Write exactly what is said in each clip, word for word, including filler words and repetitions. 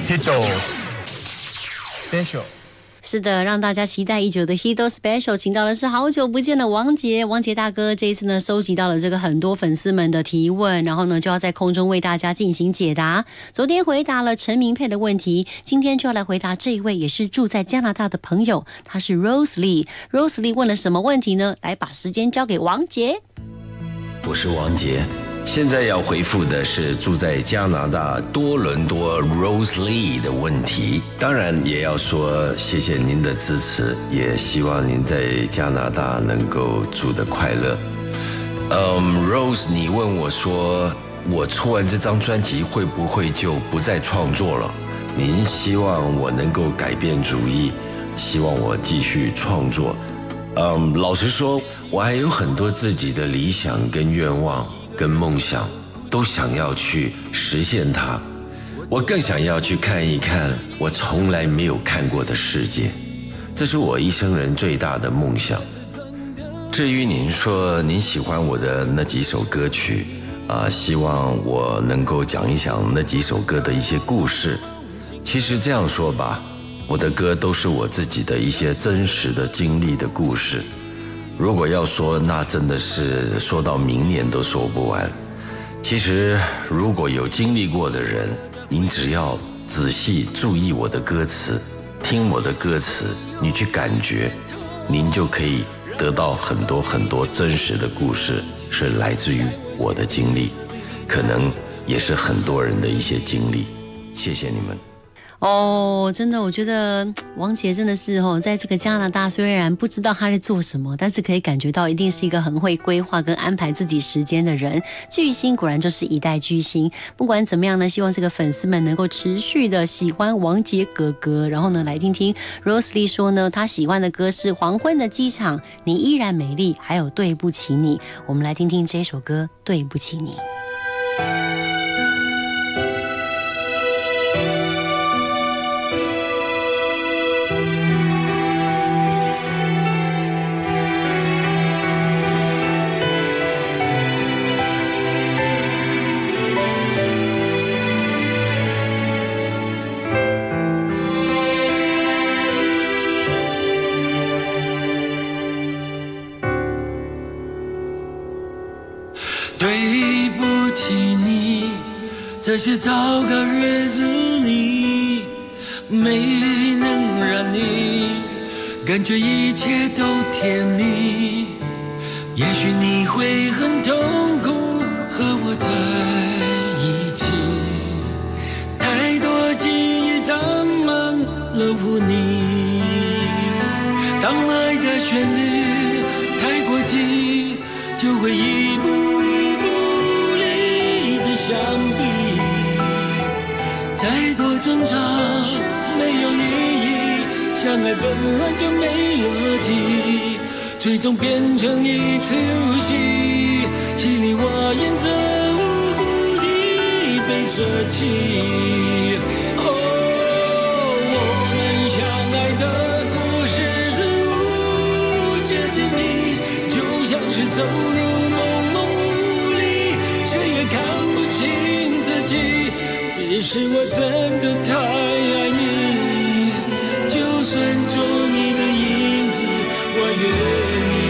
Hito Special。 是的，让大家期待已久的 Hito Special， 请到的是好久不见的王杰，王杰大哥这一次呢，收集到了这个很多粉丝们的提问，然后呢，就要在空中为大家进行解答。昨天回答了陈明佩的问题，今天就要来回答这一位也是住在加拿大的朋友，他是 Rose Lee。Rose Lee 问了什么问题呢？来，把时间交给王杰。 我是王杰。现在要回复的是住在加拿大多伦多 Rose Lee 的问题，当然也要说谢谢您的支持，也希望您在加拿大能够住得快乐。嗯 Rose 你问我说我出完这张专辑会不会就不再创作了，您希望我能够改变主意，希望我继续创作。嗯，老实说我还有很多自己的理想跟愿望跟梦想，都想要去实现它。我更想要去看一看我从来没有看过的世界，这是我一生人最大的梦想。至于您说您喜欢我的那几首歌曲，啊、呃，希望我能够讲一讲那几首歌的一些故事。其实这样说吧，我的歌都是我自己的一些真实的经历的故事。如果要说，那真的是说到明年都说不完。其实如果有经历过的人，您只要仔细注意我的歌词，听我的歌词，你去感觉，您就可以得到很多很多真实的故事，是来自于我的经历，可能也是很多人的一些经历。谢谢你们。 哦，真的，我觉得王杰真的是哦，在这个加拿大，虽然不知道他在做什么，但是可以感觉到一定是一个很会规划跟安排自己时间的人。巨星果然就是一代巨星。不管怎么样呢，希望这个粉丝们能够持续的喜欢王杰哥哥。然后呢，来听听 Rose Lee 说呢，他喜欢的歌是《黄昏的机场》、《你依然美丽》，还有《对不起你》。我们来听听这首歌《对不起你》。 对不起你，这些糟糕日子里，没能让你感觉一切都甜蜜。也许你会很痛苦和我在一起，太多记忆沾满了污泥。当爱的旋律太过急，就会一步一步离得相比。再多挣扎没有意义，相爱本来就没逻辑，最终变成一次游戏，稀里哗然这无辜地被舍弃。哦，我们相爱的故事是无解的谜，就像是走入朦胧雾里，谁也看不清自己。只是我真的太爱你，就算做你的影子，我愿意。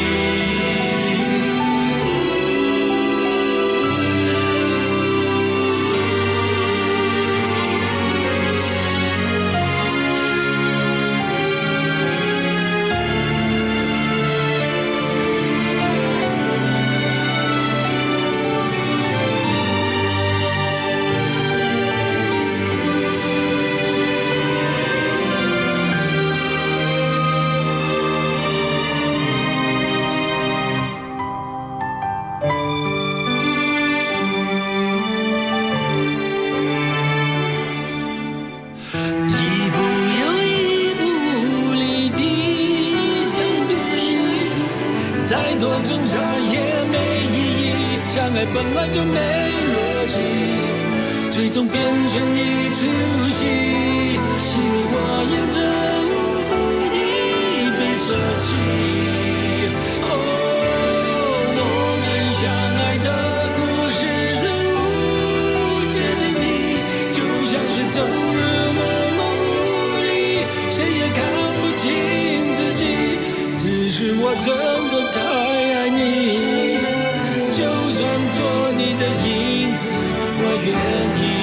本来就没逻辑，最终变成一次游戏，稀里哗然这无辜地被舍弃。哦，我们相爱的故事是无解的谜，就像是走入我真的太爱你，就算做你的影子，我愿意。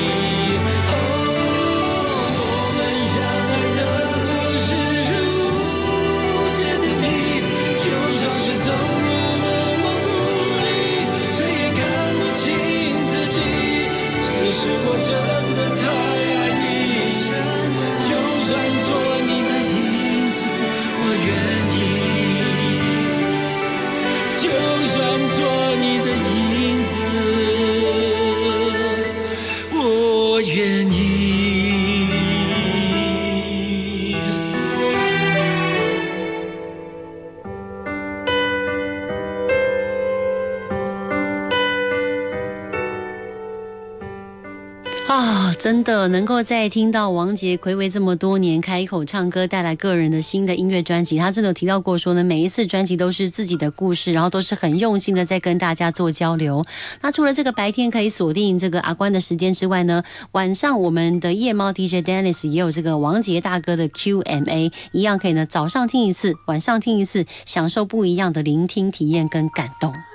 啊，真的能够在听到王杰睽违这么多年开口唱歌，带来个人的新的音乐专辑，他真的有提到过说呢，每一次专辑都是自己的故事，然后都是很用心的在跟大家做交流。那除了这个白天可以锁定这个阿关的时间之外呢，晚上我们的夜猫 D J Dennis 也有这个王杰大哥的 Q and A， 一样可以呢早上听一次，晚上听一次，享受不一样的聆听体验跟感动。